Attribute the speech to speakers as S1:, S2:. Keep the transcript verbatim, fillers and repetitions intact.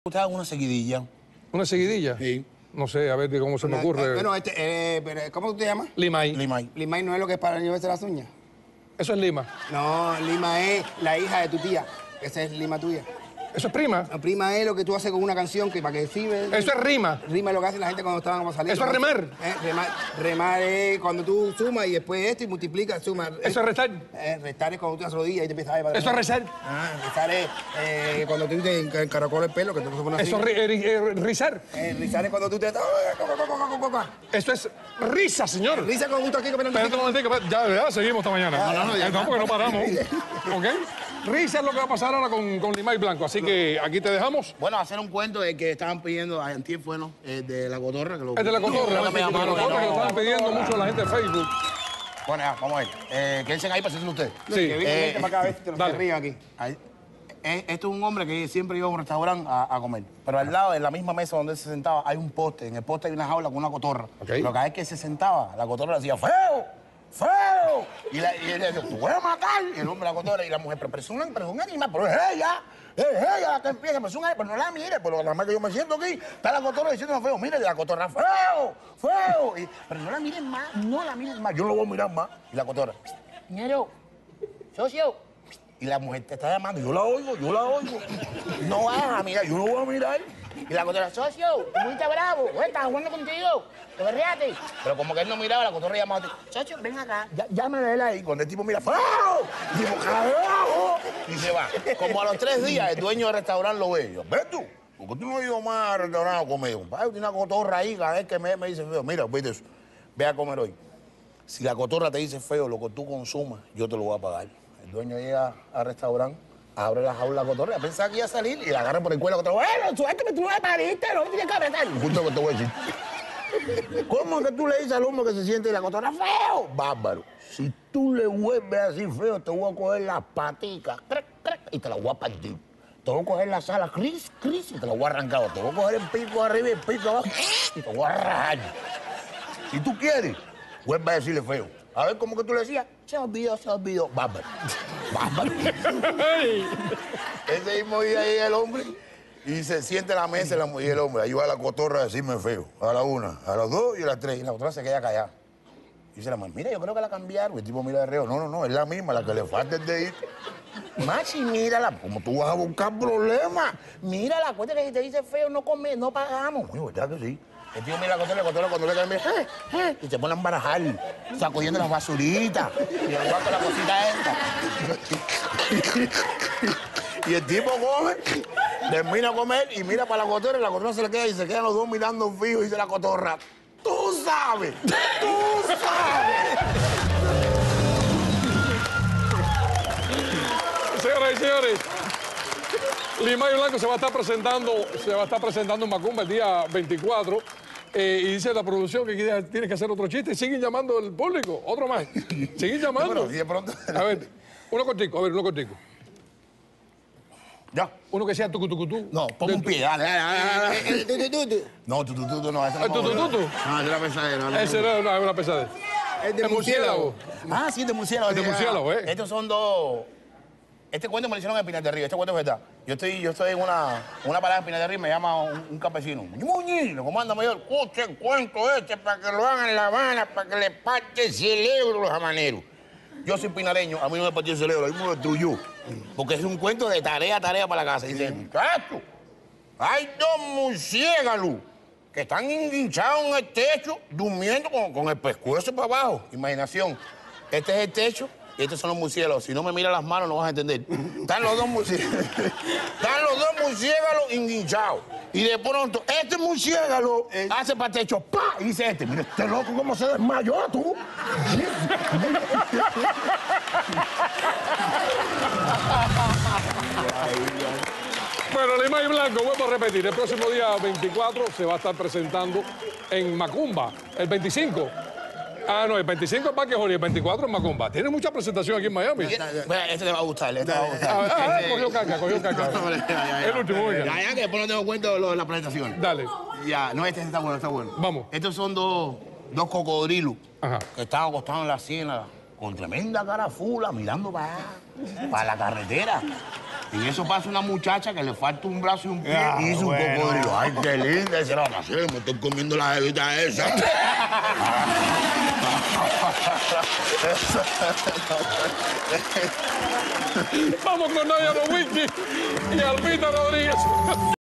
S1: Usted haga una seguidilla.
S2: ¿Una seguidilla?
S1: Sí.
S2: No sé, a ver cómo se me
S3: Bueno,
S2: ocurre.
S3: eh, bueno, este, eh, pero, ¿cómo tú te llamas?
S2: Limay.
S1: Limay.
S3: Limay no es lo que es para llevarse las uñas.
S2: Eso es Lima.
S3: No, Lima es la hija de tu tía. Esa es Lima tuya.
S2: Eso es prima.
S3: La prima es lo que tú haces con una canción que para que sirve.
S2: Eso es rima.
S3: Rima es lo que hace la gente cuando estaban como saliendo.
S2: Eso es remar.
S3: Eh, remar. Remar es cuando tú sumas y después esto y multiplicas, sumas.
S2: Eso es restar.
S3: Eh, restar es cuando tú te rodillas y te empiezas a ir.
S2: Eso es rezar.
S3: Ah, restar es eh, cuando tú te encaracolas el pelo, que te pones así.
S2: Eso es ri- ri- eh, rizar.
S3: Eh, rizar es cuando tú te...
S2: Eso es risa, señor.
S3: Risa con gusto aquí que
S2: Espérate un momentico, ya, ya seguimos esta mañana.
S3: No, no, no, ya.
S2: Eh, no, porque no paramos. ¿Ok? Risa es lo que va a pasar ahora con, con Limay Blanco. Así que aquí te dejamos.
S1: Bueno, hacer un cuento de que estaban pidiendo, antier fue, ¿no? Eh, de la cotorra. Que lo,
S2: Es de la cotorra.
S1: Creo que
S2: de
S1: me
S2: la
S1: llamaron.
S2: cotorra que lo
S1: no.
S2: estaban pidiendo mucho la gente de Facebook.
S1: Bueno, ya, vamos a ver. Eh, quédense ahí para decirlo usted.
S2: Sí.
S3: Que viene
S1: Eh,
S3: gente para acá a ver si te lo
S2: dale.
S3: ríen aquí.
S1: Ahí. Eh, Esto es un hombre que siempre iba a un restaurante a, a comer. Pero al lado de la misma mesa donde él se sentaba hay un poste. En el poste hay una jaula con una cotorra.
S2: Ok.
S1: Pero cada vez que se sentaba, la cotorra le decía, ¡feo! ¡Feo! Y, la, y él le decía, ¡tú voy a matar! Y el hombre la cotorra y la mujer, pero, pero es un, pero es un animal, pero es ella. Es ella la que empieza, pero es un animal, pero no la mire, pero nada más que yo me siento aquí, está la cotorra diciendo feo, mire, la cotorra, feo, feo. Y, pero no la miren más, no la miren más, yo no lo voy a mirar más. Y la cotorra, ñero, socio. Y la mujer te está llamando, yo la oigo, yo la oigo. No vas a mirar, yo no voy a mirar. Y la cotorra, socio, tú muy está bravo, güey, estás jugando contigo, te berreaste. Pero como que él no miraba, la cotorra llamaba, socio, ven acá, ya, llámale a él ahí. Cuando el tipo mira, ¡feo! Y digo, ¡carajo! Y se va. Como a los tres días, el dueño del restaurante lo ve. Y yo, ¿ves tú? ¿Por qué tú no has ido más al restaurante a comer? Compadre, tiene una cotorra ahí, cada vez que me, me dice feo, mira, vete eso, ve a comer hoy. Si la cotorra te dice feo, lo que tú consumas, yo te lo voy a pagar. El dueño llega al restaurante, abre la jaula de la cotorra, pensaba que iba a salir y la agarra por el cuello a la cotorra. Bueno, suéltame, tú no me pariste, no me tienes que apretar. Justo lo que te voy a decir. ¿Cómo es que tú le dices al hombre que se siente y la cotorra feo? Bárbaro. Si tú le vuelves así feo, te voy a coger las paticas crac, crac, y te la voy a partir. Te voy a coger la sala, cris, cris, y te la voy a arrancar. Te voy a coger el pico arriba y el pico abajo y te voy a rajar. Si tú quieres, vuelve a decirle feo. A ver, ¿cómo que tú le decías? Se olvidó, se olvidó. Bárbaro. Bárbaro. Ese mismo día llega el hombre y se siente en la mesa la mujer y el hombre. Ahí va la cotorra a decirme feo. A la una, a las dos y a las tres. Y la cotorra se queda callada. Y dice la mujer, mira, yo creo que la cambiaron. El tipo mira de reo. No, no, no, es la misma, la que le falta el dedito. Machi, mírala, como tú vas a buscar problemas. Mírala, acuérdate que si te dice feo, no come, no pagamos. Oye, ¿verdad que sí? El tío mira la cotorra, la cotorra cuando le cae, mira, eh, eh, y se pone a embarajar, sacudiendo las basuritas, y el guapo la cosita esta. Y el tipo come, termina a comer y mira para la cotorra, y la cotorra se le queda y se quedan los dos mirando fijo y dice la cotorra, ¡tú sabes! ¡Tú sabes!
S2: Señoras y señores, Limay Blanco se va a estar presentando, se va a estar presentando en Macumba el día veinticuatro. Eh, y dice la producción que tienes que hacer otro chiste y siguen llamando al público, otro más. Siguen llamando.
S1: Bueno, y de pronto...
S2: A ver, uno cortico, a ver, uno cortico.
S1: Ya.
S2: Uno que sea tucu tucu tu.
S1: No, ponme un pie, dale, dale, dale, dale. No, tu, tu, tu, tu, no, ese no.
S2: ¿El tutututu?
S1: No, ese era pesadero. no,
S2: Ese
S1: no.
S2: era una, una pesadez.
S3: El de
S2: El murciélago.
S1: Ah, sí, de murciélago.
S2: El de
S1: sí,
S2: murciélago,
S1: ah.
S2: ¿eh?
S1: Estos son dos... Este cuento me lo hicieron en Pinar del Río, este cuento es verdad. Yo estoy, yo estoy en una, una parada en Pinar del Río y me llama un, un campesino. Muñi, lo comanda mayor, escuche el cuento este para que lo hagan en La Habana, para que le parte el cerebro a los habaneros. Yo soy pinareño, a mí no me partió el cerebro, a mí me lo destruyó. Porque es un cuento de tarea, tarea para la casa. Y dice, muchacho, hay dos murciélagos que están enguinchados en el techo, durmiendo con, con el pescuezo para abajo. Imaginación. Este es el techo y estos son los murciélagos. Si no me miras las manos, no vas a entender. Están los dos murciélagos. Están los dos murciélagos enguinchados. Y de pronto, este murciélago hace para el techo, ¡pa! Y dice este, mira, este loco cómo se desmayó, tú.
S2: Bueno, Limay Blanco, vuelvo a repetir, el próximo día veinticuatro se va a estar presentando en Macumba. El veinticinco. Ah, no, el veinticinco es Parque Jorge, el veinticuatro en Macumba. Tiene mucha presentación aquí en Miami.
S1: Mira, este te va a gustar, este te va a gustar.
S2: Ah, ah,
S1: Este-
S2: cogió caca, cogió caca. El último, venga.
S1: Ya, ya, que después no tengo cuenta de lo de la presentación.
S2: Dale.
S1: Ya, no, este está bueno, está bueno.
S2: Vamos.
S1: Estos son dos, dos cocodrilos
S2: Ajá.
S1: que estaban acostados en la ciénaga con tremenda cara fula, mirando para allá, para la carretera. En eso pasa una muchacha que le falta un brazo y un pie
S3: Ah,
S1: y hizo
S3: bueno.
S1: un cocodrilo. Ay, qué linda. Esa era la me estoy comiendo la jevita esa.
S2: Vamos con Nadia Nowicki y Albita Rodríguez.